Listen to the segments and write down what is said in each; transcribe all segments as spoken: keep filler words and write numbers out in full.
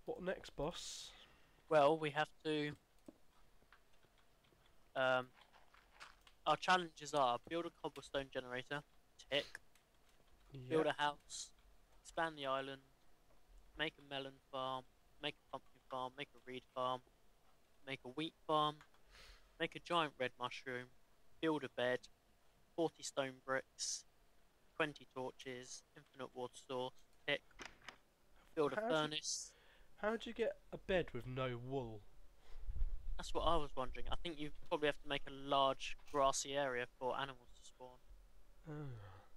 What next, boss? Well, we have to. Um, our challenges are build a cobblestone generator, tick. Build Yep. a house, expand the island, make a melon farm, make a pumpkin farm, make a reed farm, make a wheat farm, make a giant red mushroom, build a bed, forty stone bricks, twenty torches, infinite water source, tick. Build a How do you, furnace. how do you get a bed with no wool? That's what I was wondering. I think you probably have to make a large grassy area for animals to spawn. Oh,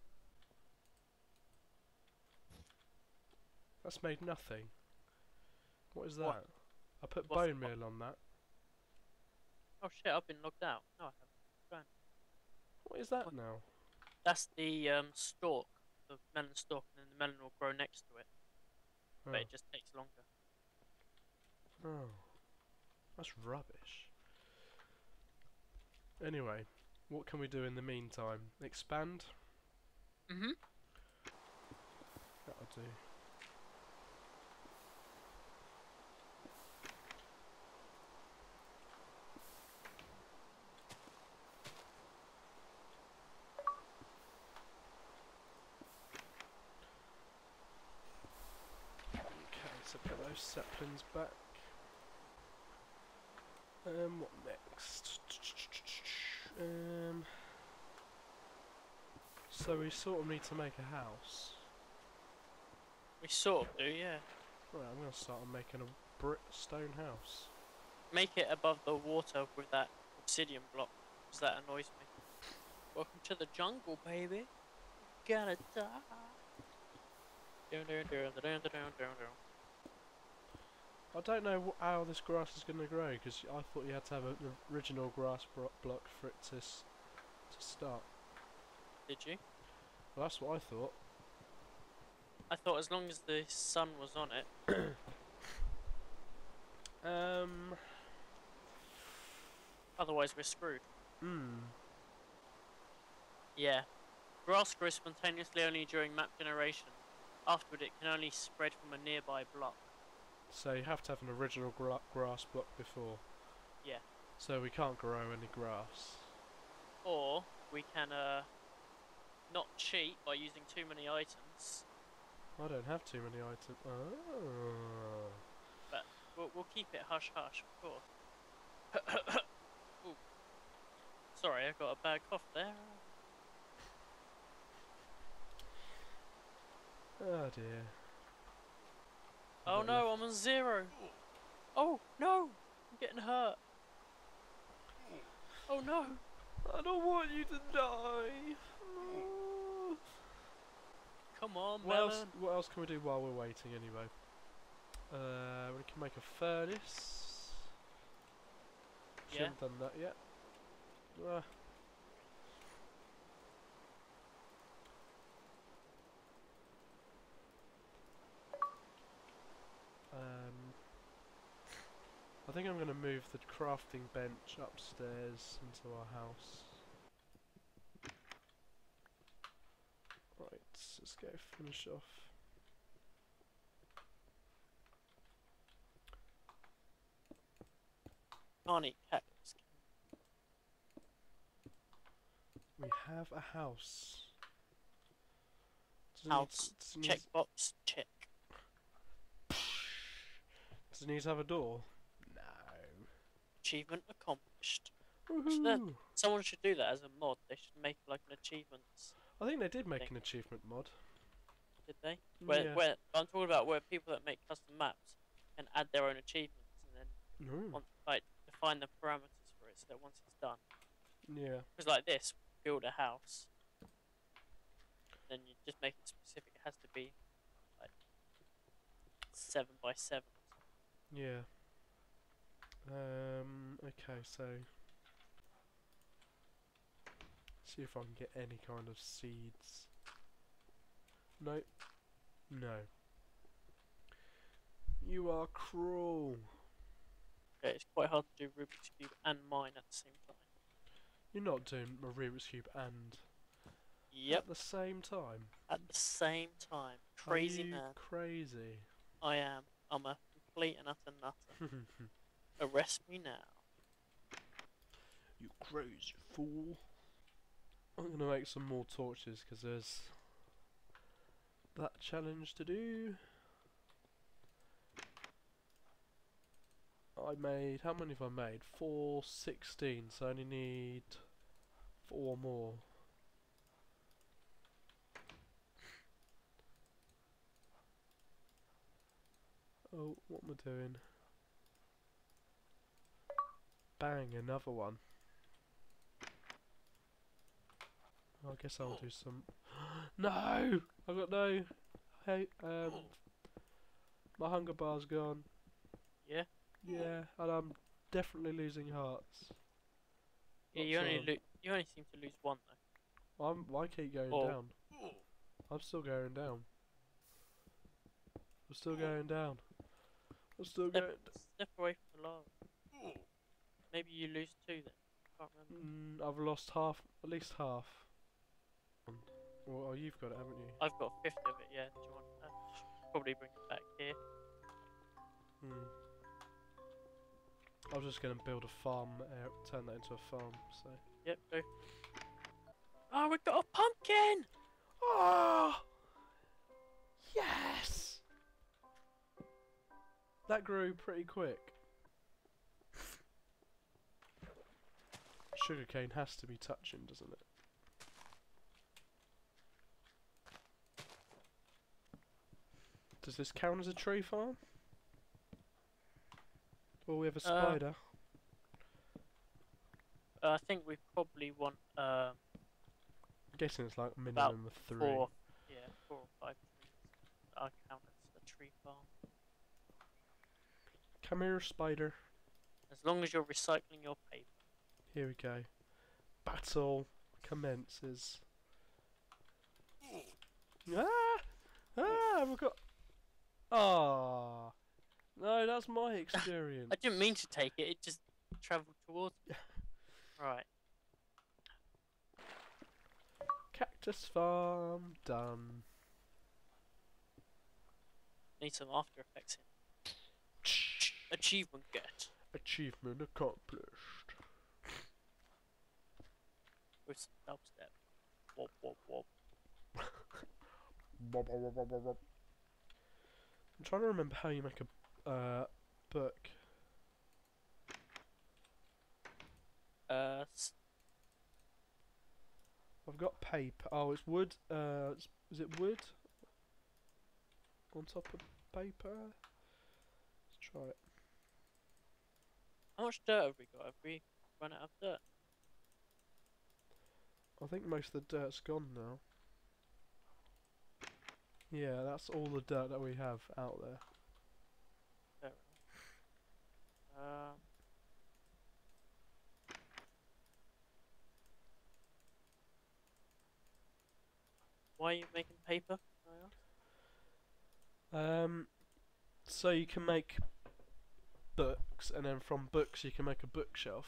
that's made nothing. What is What? that? I put What's bone what? meal on that. Oh shit! I've been logged out. No, I haven't. Fine. What is that What? now? That's the um, stalk, the melon stalk, and then the melon will grow next to it, but Oh, it just takes longer. oh, that's rubbish. Anyway, what can we do in the meantime? Expand? Mhm. That'll do. Okay, so put those saplings back. Um, what next? Um, so we sort of need to make a house. We sort of do, yeah. Right, I'm going to start on making a brick stone house. Make it above the water with that obsidian block, because that annoys me. Welcome to the jungle, baby. Gonna die. Dun, dun, dun, dun, dun, dun, dun, dun. I don't know wh how this grass is going to grow, because I thought you had to have a- an original grass bro block for it to, s to start. Did you? Well, that's what I thought. I thought as long as the sun was on it. Um, Otherwise, we're screwed. hmm. Yeah. Grass grows spontaneously only during map generation. Afterward, it can only spread from a nearby block. So you have to have an original gra grass block before. Yeah. So we can't grow any grass. Or we can uh not cheat by using too many items, I don't have too many items. Oh. but we'll we'll keep it hush hush, of course. Ooh, sorry, I got a bad cough there. Oh dear. A Oh bit no, left. I'm on zero. Oh no, I'm getting hurt. Oh no. I don't want you to die. Oh. Come on, What else? melon. What else can we do while we're waiting? Anyway, uh, we can make a furnace. Yeah. Shouldn't have done that yet. Ah. Um, I think I'm going to move the crafting bench upstairs into our house. Right, let's go finish off. Can't eat cactus. We have a house. Does it House. need, does it need, Checkbox. Check. does it need to have a door? No. Achievement accomplished. Should that, Woohoo! someone should do that as a mod. They should make like an achievements I think they did make thing. an achievement mod. Did they? Where, Yeah. where I'm talking about where people that make custom maps can add their own achievements and then No. want, like define the parameters for it so that once it's done, Yeah. because like this, build a house, then you just make it specific. It has to be like seven by seven or something. Yeah. Um. Okay. So. See if I can get any kind of seeds. Nope. No. You are cruel. Okay, it's quite hard to do Rubik's Cube and mine at the same time. You're not doing a Rubik's Cube and Yep, at the same time. at the same time. Are Crazy you man. crazy? I am. I'm a complete and utter nutter. Arrest me now. You crazy fool. I'm gonna make some more torches because there's that challenge to do. I made, how many have I made? four sixteen, so I only need four more. Oh, what am I doing? Bang, another one. I guess I'll do some. No! I got no. Hey, um, my hunger bar's gone. Yeah? Yeah, and I'm definitely losing hearts. Yeah, Not you only sure. lo you only seem to lose one though. I'm, I keep going Or- down. I'm still going down. I'm still going down. I'm still Step, going. step away from the lava. Maybe you lose two then. Can't remember. Mm, I've lost half, at least half. Well, oh, you've got it, haven't you? I've got a fifth of it, yeah. Do you want that? Probably bring it back here. Hmm. I was just going to build a farm, uh, turn that into a farm, so. Yep, go. Oh, we got a pumpkin! Oh! Yes! That grew pretty quick. Sugarcane has to be touching, doesn't it? Does this count as a tree farm? Or we have a Uh, spider? Uh, I think we probably want um I'm guessing it's like minimum of three. four, yeah, four or five trees. I count as a tree farm. Come here, spider. As long as you're recycling your paper. Here we go. Battle commences. Ah! Ah! We've got. Ah! No, that's my experience. I didn't mean to take it, it just travelled towards me. Right. Cactus farm done. Need some After Effects in. Achievement get. Achievement accomplished. With some dubstep. Wop wop wop. Bob, bob, bob, bob, bob. I'm trying to remember how you make a uh, book. Uh, s- I've got paper. Oh, it's wood. Uh, it's, is it wood? On top of paper? Let's try it. how much dirt have we got? Have we run out of dirt? I think most of the dirt's gone now. Yeah, that's all the dirt that we have out there. Fair enough. Um. Why are you making paper? Can I ask? Um, so you can make books, and then from books you can make a bookshelf.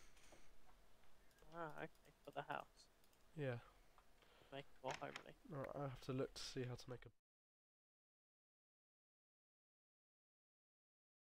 Ah, okay, for the house. Yeah. Make it more homely. Alright, I have to look to see how to make a